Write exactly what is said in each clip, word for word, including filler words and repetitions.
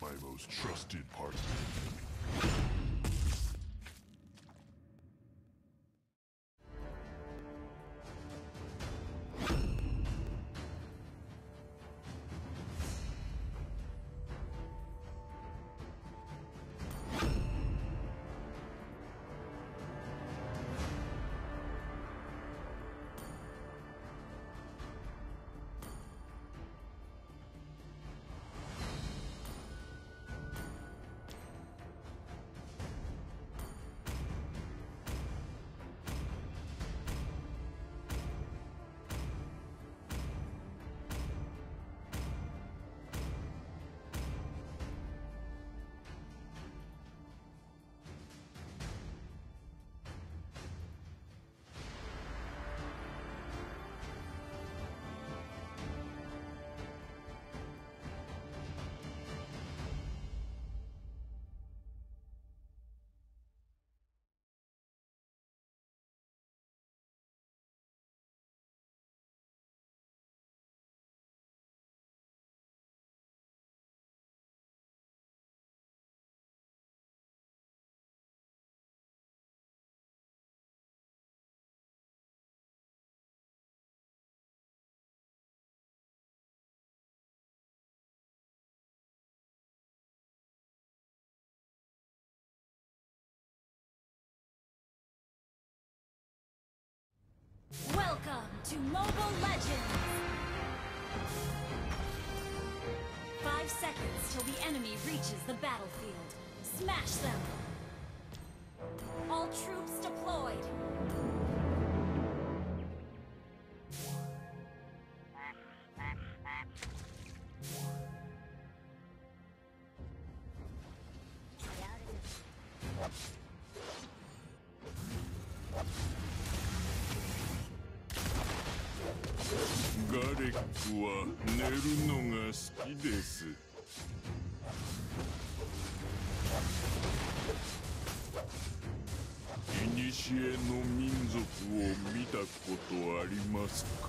My most trusted partner. Welcome to Mobile Legends! Five seconds till the enemy reaches the battlefield. Smash them! All troops deployed! ガレックは寝るのが好きです。古の民族を見たことありますか？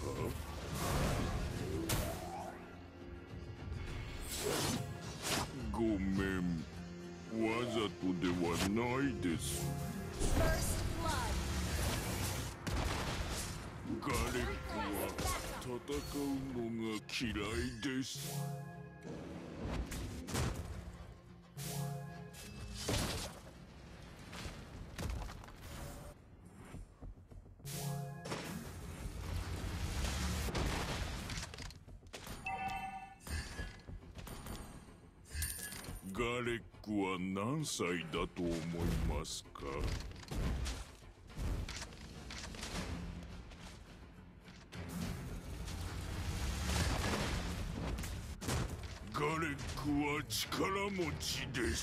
ごめん、わざとではないです。ガレックは戦うのが嫌いです。ガレックは何歳だと思いますか？ガレックは力持ちです。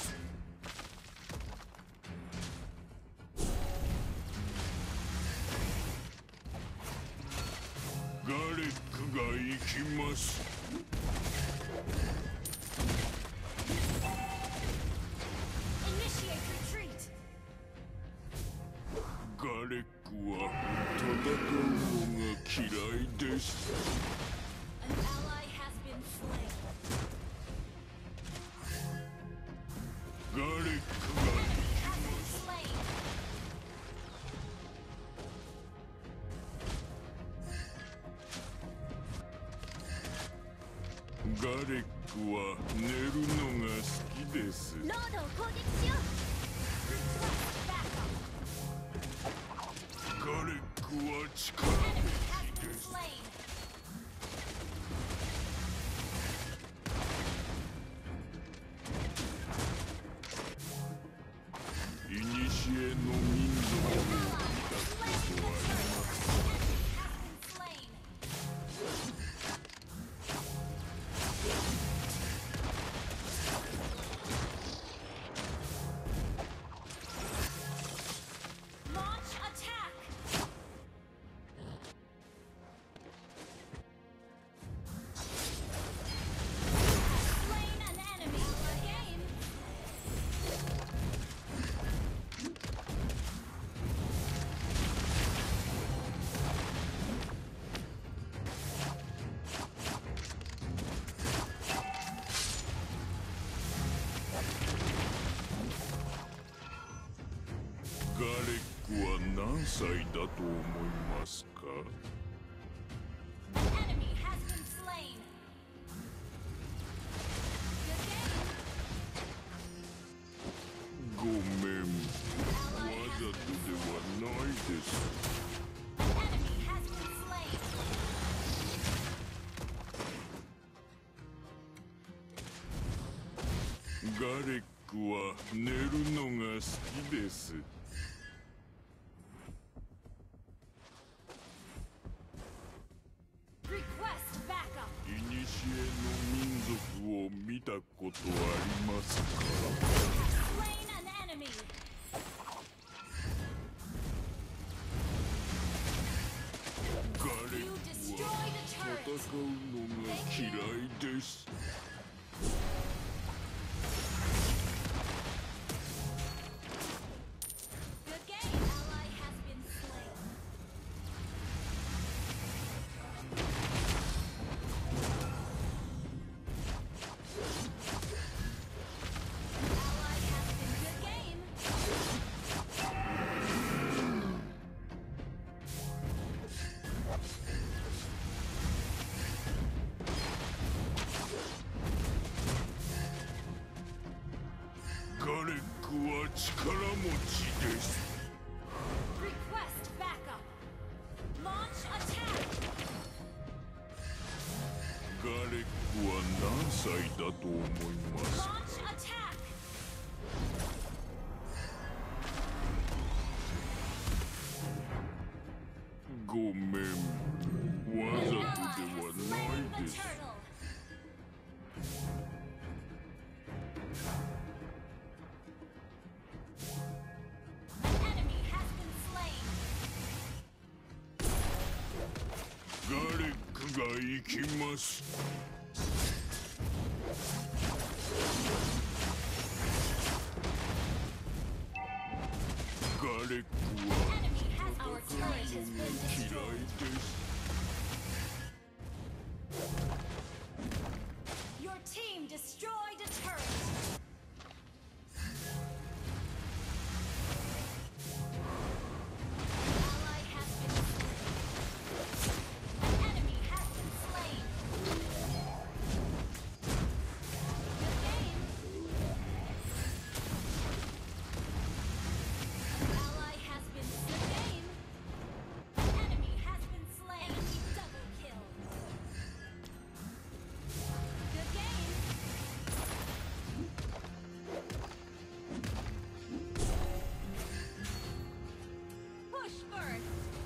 ガレックが行きます。ガレックは戦うのが嫌いです。ガレックが行きます。ガレックは寝るのが好きです。 ロードを攻撃しよう。 ガレックは力持ちです。いにしえの民族を見たことはありますか？ ガレックは何歳だと思いますか？ Enemy has been slain. Good game. ごめん。 Ally わ has ざと been ではないです。 Enemy has been slain. ガレックは寝るのが好きです。 Request backup. いにしえの民族を見たことありますか？ Slain an enemy. ガレ You ック destroyed は a 戦 turret. うのが嫌いです。 Good game. Ally has been slain. Ally has been good game. ガレックは力持ちです。 Request backup. Launch attack. ガレックは何歳だと思いますか？ Launch attack. ごめん。わ An ざ ally とで has は slain ない the です。 turtle. Enemy has been slain. ガレックが行きます。 ガレックは Enemy has our 戦う turret has の been が嫌 destroyed. いです。 Your team destroyed a turret. Ally has been slain. Enemy has been slain. Good game. Ally has been good game. Enemy has been slain. Enemy double kill. Good game. Push first.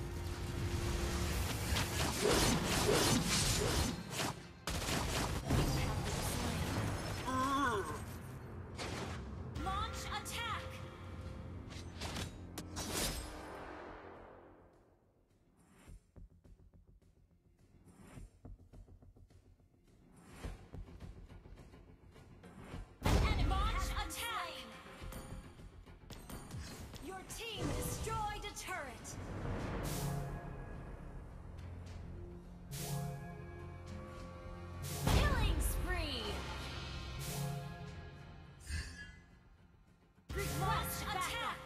Launch attack. Enemy launch attack. Your team destroyed a turret. Killing spree. Request attack.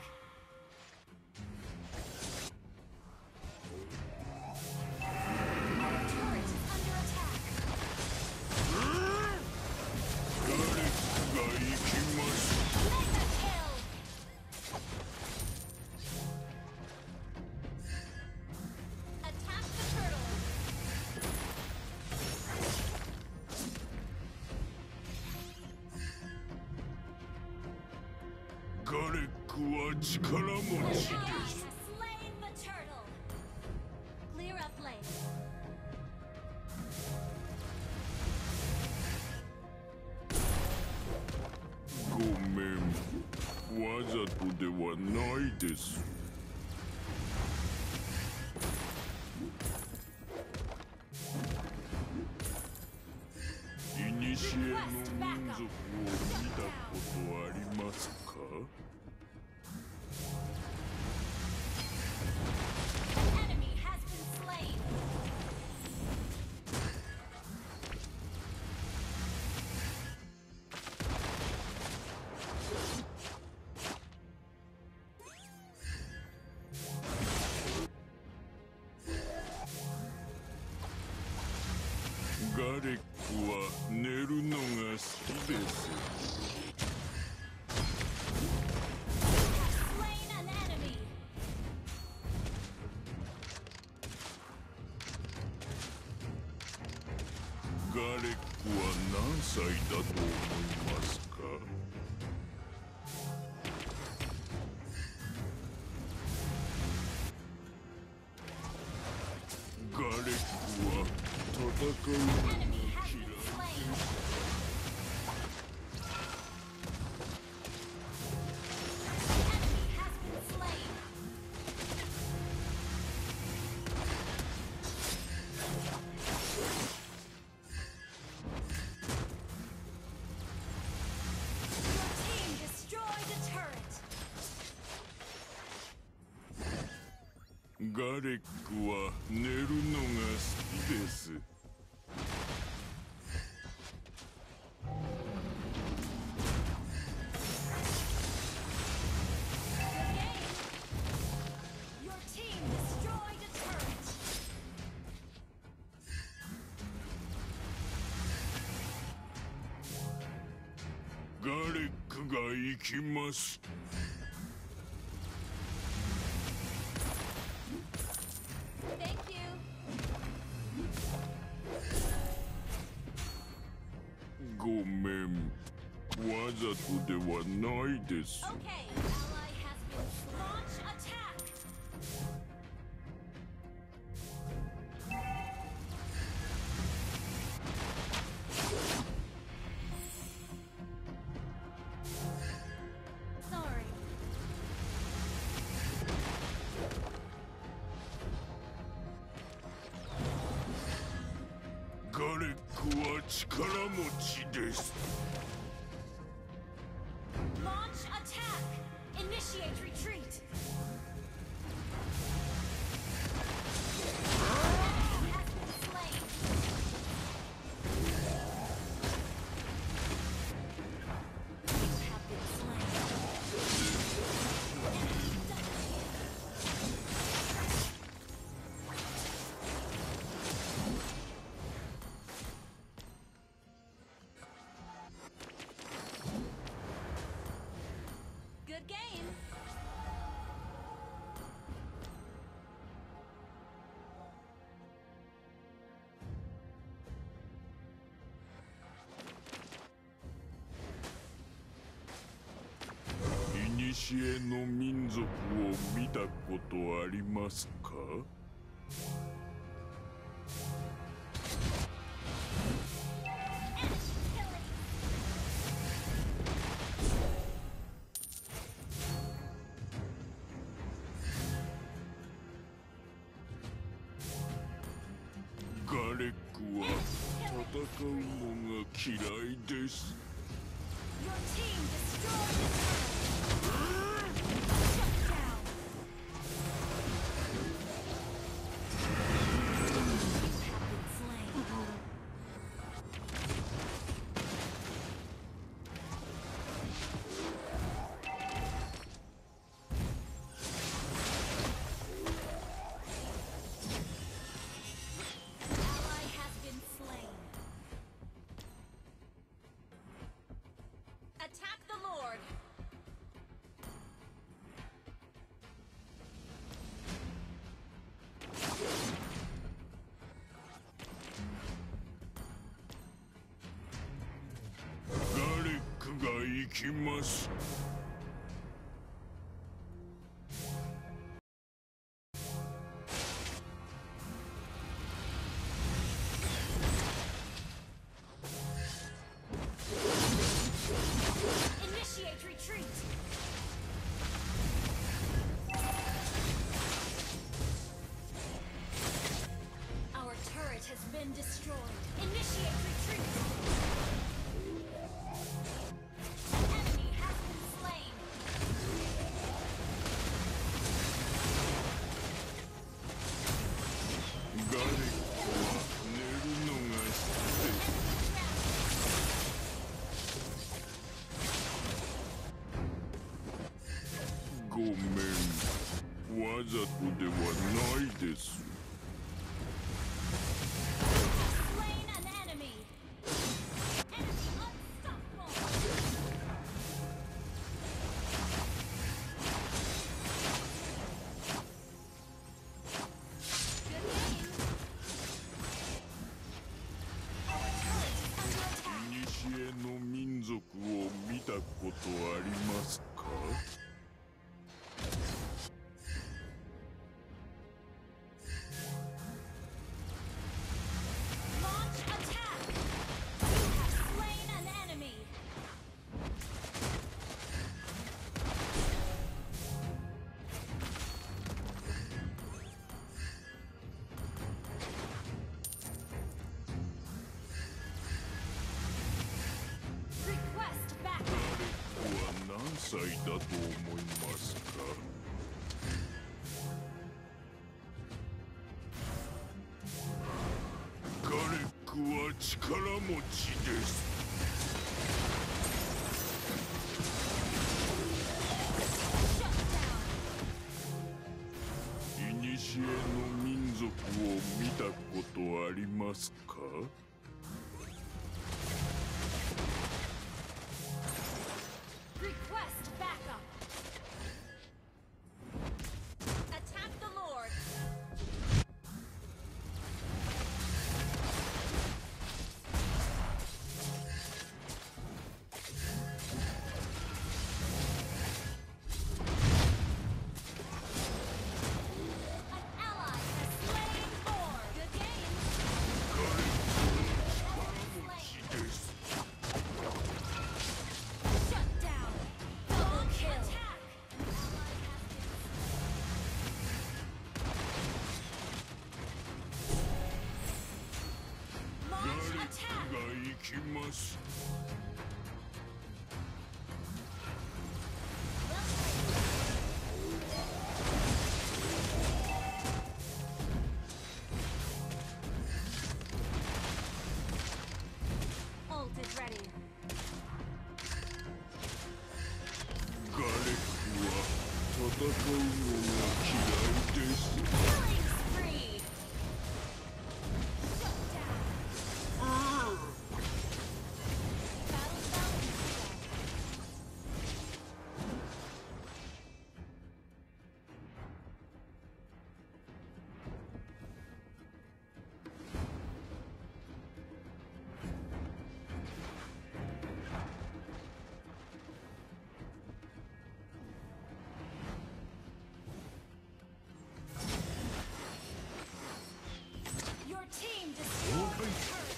Our turret is under attack. ガレックが行きます。 Mega kill. Attack the turtle. ガレックは力持ち Ally で has す。 slain the turtle. Clear up lane. ごめん。わざとではないです。いにしえの民族を見たことありますか？ Enemy has been slain. ガレックは寝るのが好きです。 Slain an enemy. ガレックは何歳だと思いますか？ガレックは戦うのが Enemy 嫌 has い been です。 slain. Enemy has been slain. Your team destroyed a turret. ガレックは寝るのが好きです。 Good game. Your team destroyed a turret. ガレックが行きます。 Thank you. ごめん。わざとではないです。 Okay, ally has been launch attack. Sorry. ガレックは力持ちです。 Launch attack. Initiate retreat. Enemy has been slain. You have been slain. Enemy double kill. Good game. いにしえの民族を見たことありますか？ Enemy killing. ガレックは戦うのが嫌いです。 Your team destroyed the turret. Shut down. You have been slain. Ally has been slain. Attack the Lord. ガレックが行きます。 Initiate retreat. Our turret has been destroyed. Initiate retreat. Enemy has been slain. Slain an enemy. 思いますか？ガレックは力持ちです。古の民族を見たことありますか ？Request backup. Attack the Lord. Ult is ready. ガレックは戦うのが嫌いです。 Killing spree. Shut down. Battle spell and Your team destroyed the turret.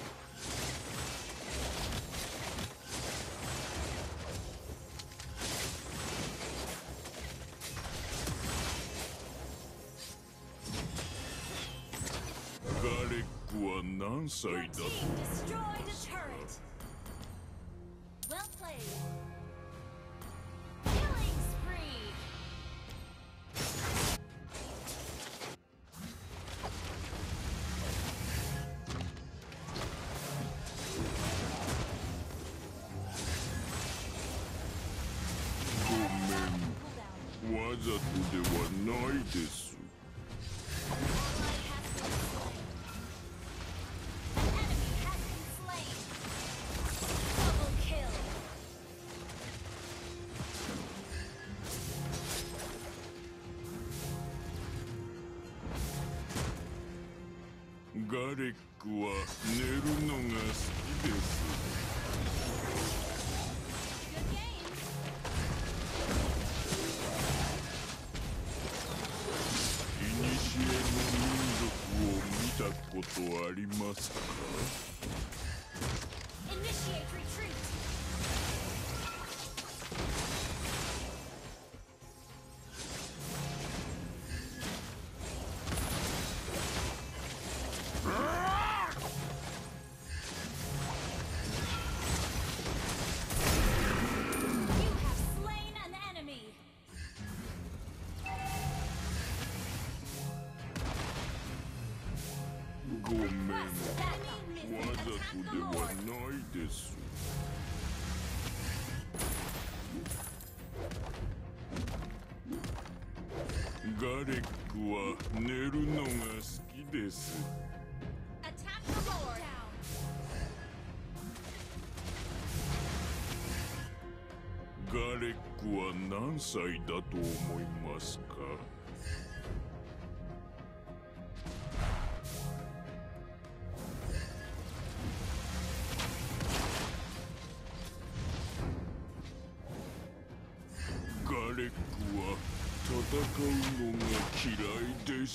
ガレックは何歳 Your だと team destroyed a turret. Well played. Killing spree. Cool down. わざとではないです。 Enemy has been slain. Double kill. ガレックは寝るのが好きです。 Good game. 古の民族を見たことありますか？ Initiate retreat. You have slain an enemy. ごめん。 Request backup. わざと Attack で the は Lord. ないです。ガレックは寝るのが好きです。 Attack the Lord. Down. ガレックは何歳だと思いますか？ ガレックは戦うのが嫌いです。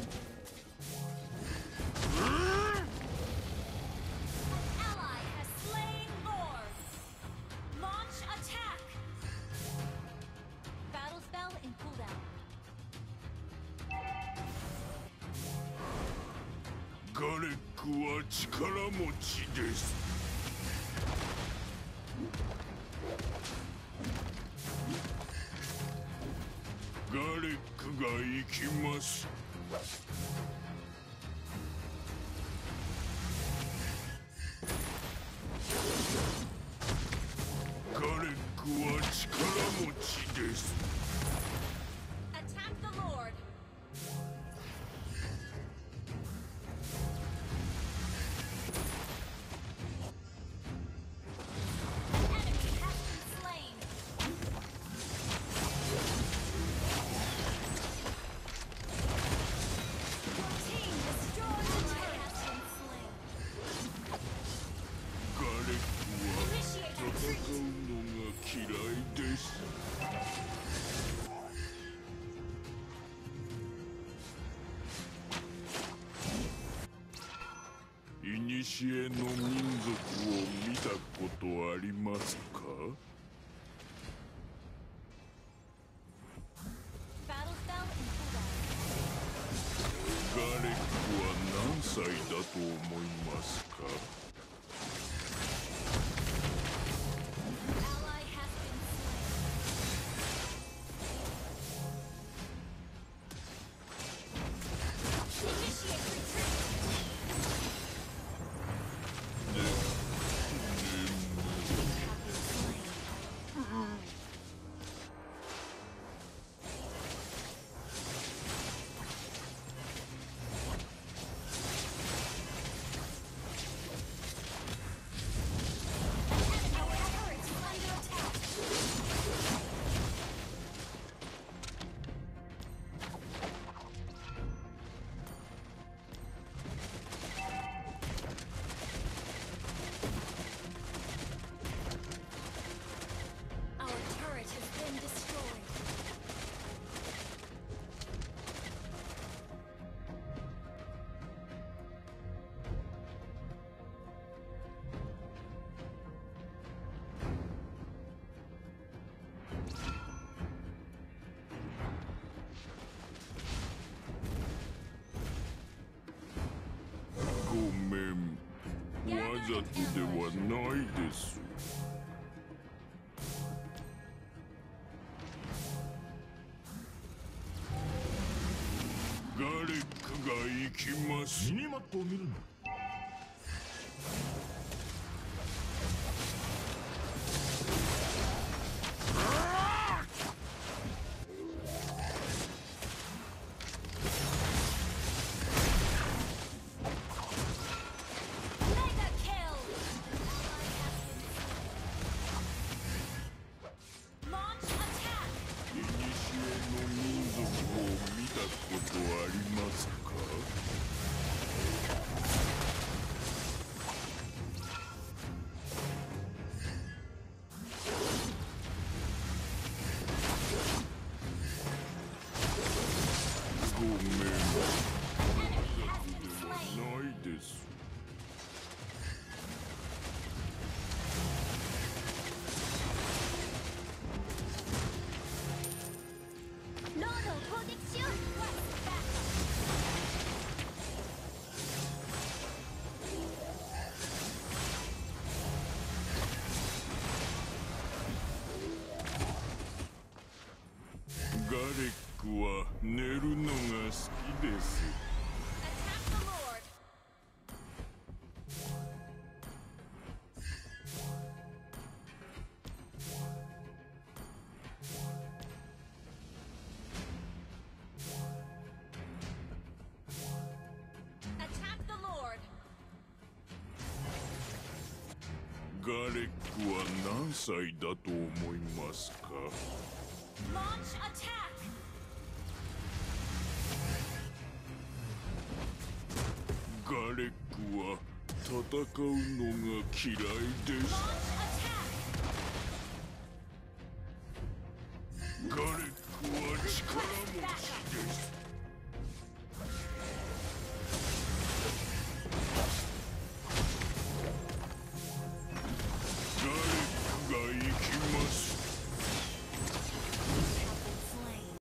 Ally has slain Lord. Launch attack. Battle spell in cooldown. ガレックは力持ちです。 ガレックが行きます。ガレックは力持ちです。 Attack the Lord. Enemy has been slain. Your team destroyed the turret. Has been slain. ガレックは Initiate 戦 retreat. うのが嫌いです。いにしえの民族を見たことありますか？ Battle spell in cooldown. ガレックは何歳だと思いますか？ Ally has been slain. Initiate retreat. Have been slain. Our turret is under attack. Our turret has been destroyed. ごめん、わざとではないです。ガレックが行きます。 ミニマップを見るの。 Mega kill! Ally has been slain. Launch attack! いにしえの民族を見たことありますか？ごめん、 Enemy has been で slain. はないです。 ロードを攻撃しよう。 ガレックは寝るのが好きです。 Attack the Lord. Attack the Lord. ガレックは何歳だと思いますか？ Launch attack. ガレックは戦うのが嫌いです。 Launch attack. ガレックは力持ちです。ガレックが行きます。 Have been slain.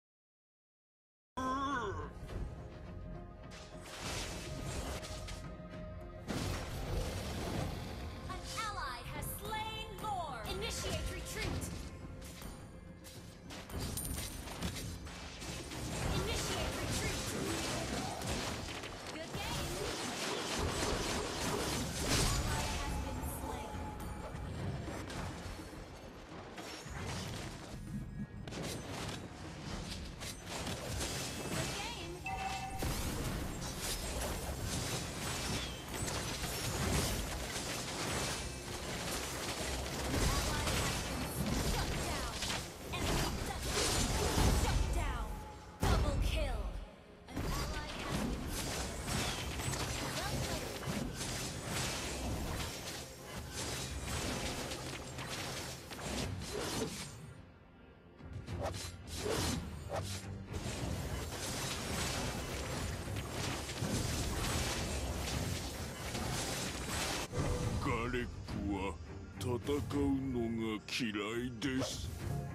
An ally has slain Lord. Initiate retreat. うのが嫌いです。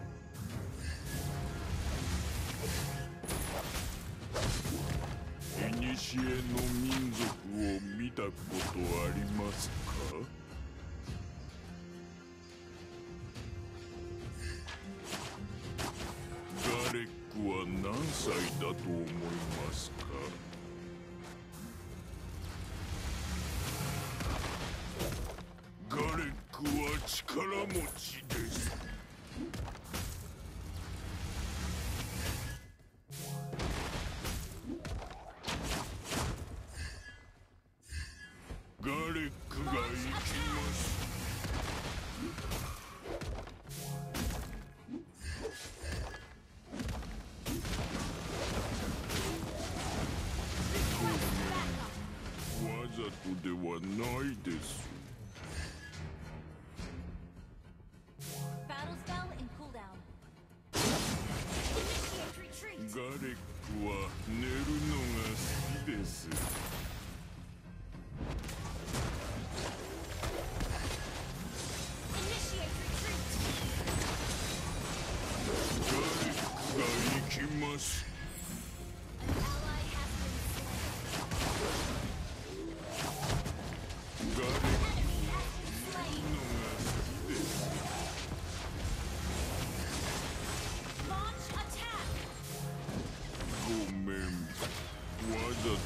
古の民族を見たことありますか？ガレックは何歳だと思いますか？ガレックは力持ちです。ガレックが行きます。わざとではないです。ガレックは寝るのが好きです。ガレックが行きます。ガレックは寝るのが好きです。ごめん、わざとではないです。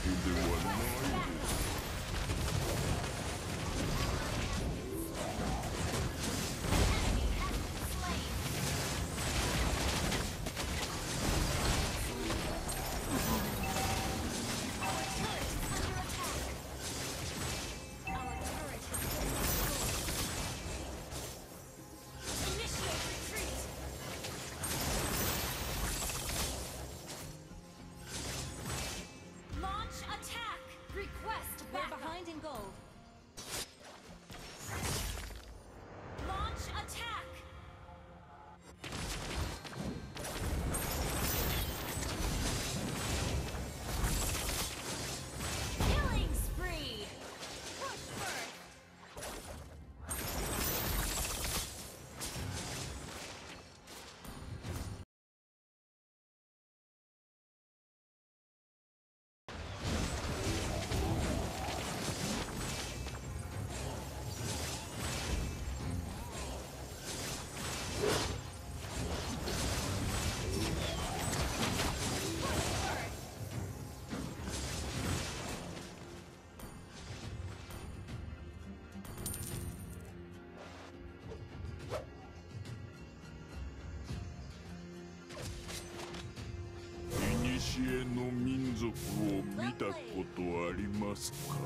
古の民族を見たことありますか？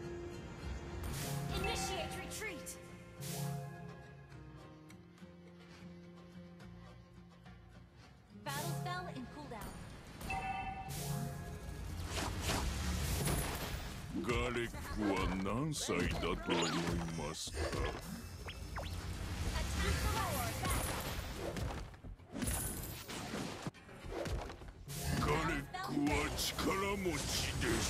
ガレックは何歳だと思いますか？ガレックは力持ちです。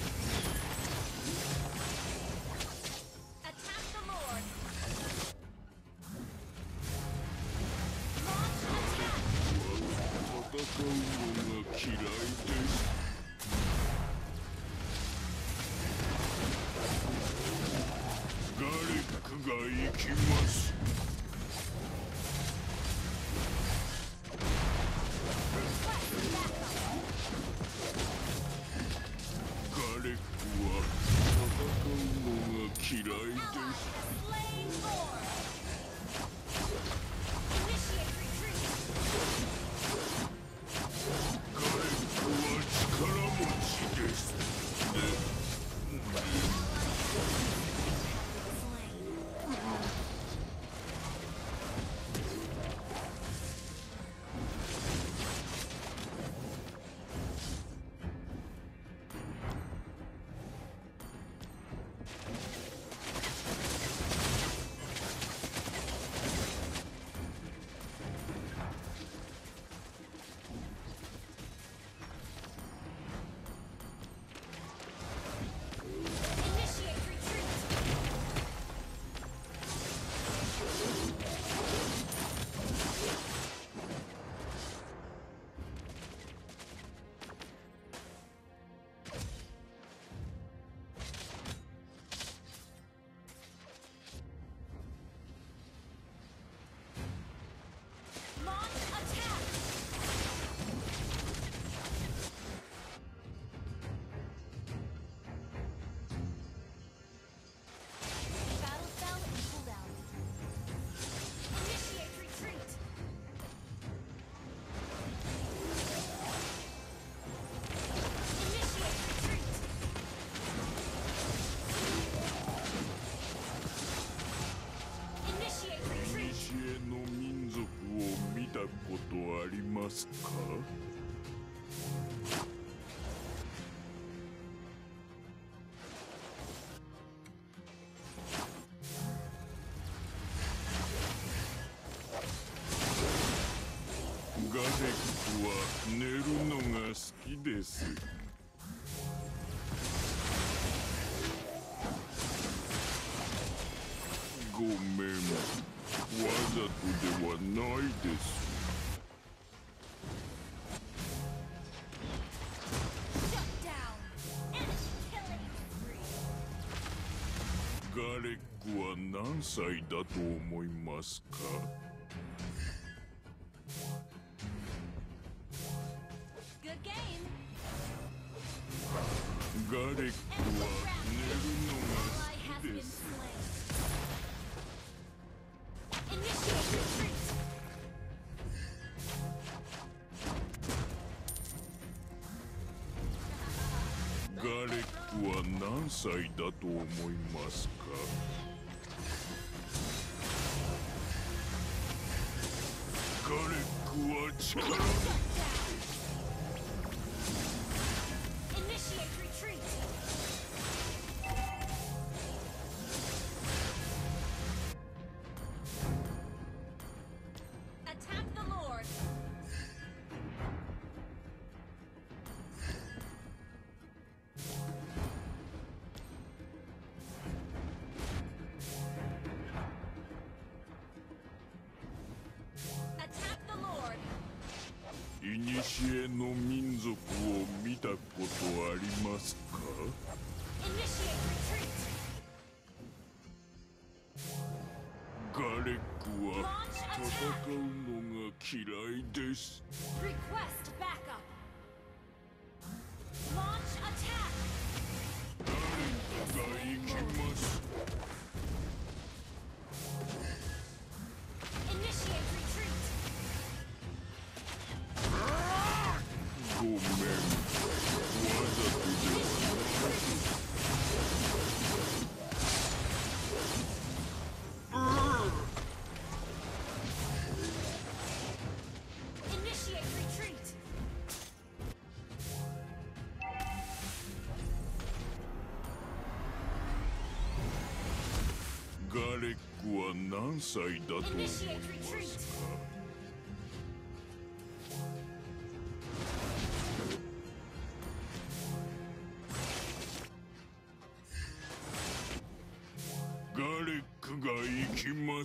戦うのが嫌いです。ガレックが行きます。ガレックは戦うのが嫌いです。ガレックは力持ちです。でガレックは寝るのが好きです。ごめん、わざとではないです。ガレックは何歳だと思いますか？ガレックは寝るのが好きです。ガレックは何歳だと思いますか？ガレックは力だ。いにしえの民族を見たことありますか？ガレックは戦うのが嫌いです。誰かが行きます。ごめん、わざとではない。ガレックは何歳だと思いますか？ガレックが行きます。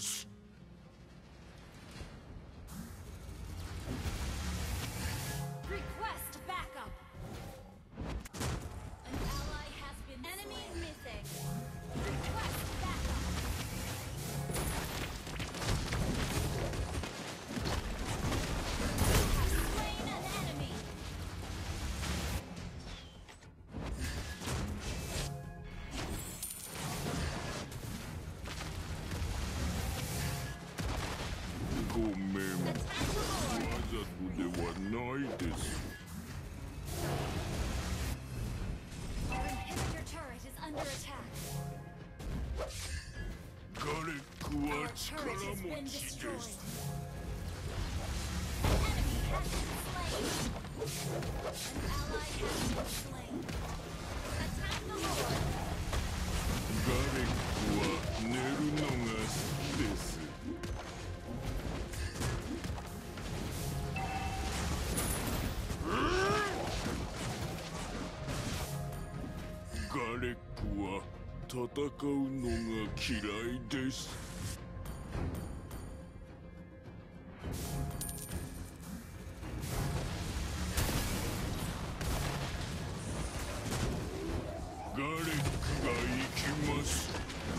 ごめん、わざとではないです。ガレックは力持ちです。ガレックは寝るのが好きです。ガレックは戦うのが嫌いです。ガレックが行きます。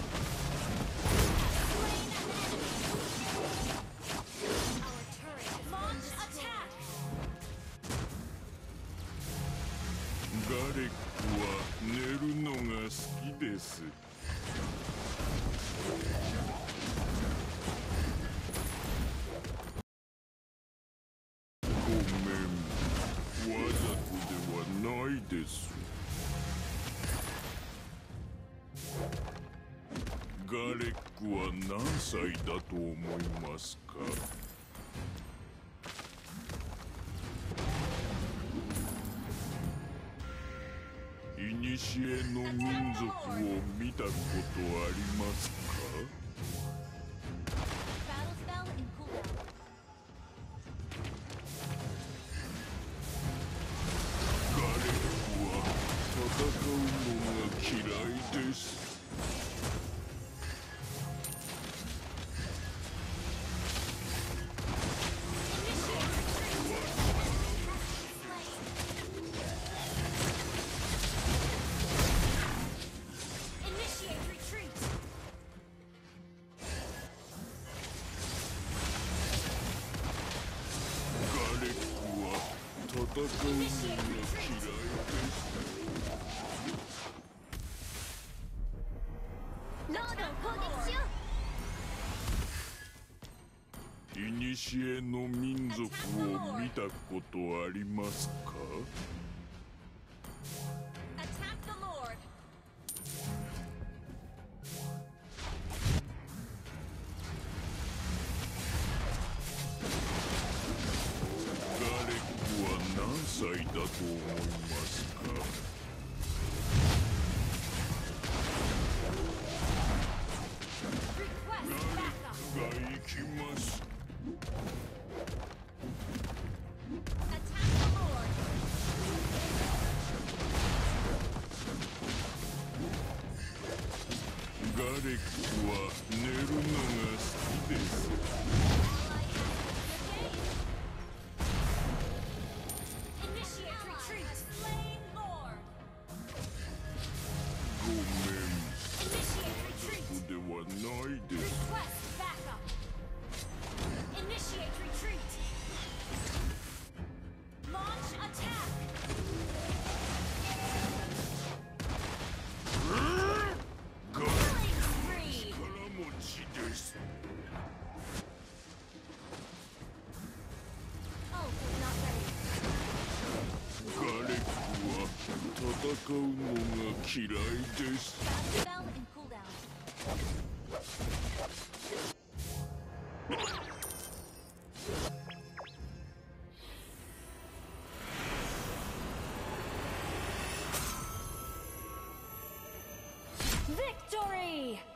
ガレックは寝るのが好きです。ごめん、わざとではないです。ガレックは何歳だと思いますか？ 古の民族を見たことありますか？ Battle spell in cooldown. ガレックは戦うのが嫌いです。 Initiate retreat. ガレックは戦うのが嫌いです。 ロードを攻撃しよう。 古の民族を見たことありますか？ Attack the Lord. ガレックは何歳だと思いますか？ Request ガレ backup. ックが行きます。 Attack the Lord. ガレックは寝るのが好きです。 Initiate retreat. Slain Lord. ごめん、 Initiate こ retreat. こではないです。 Request backup. Initiate retreat. Launch attack. ガレッ Killing spree. クから持ちです。 Ult is not ready. ガレックは戦うのが嫌いです。 Battle spell in cooldown. Victory!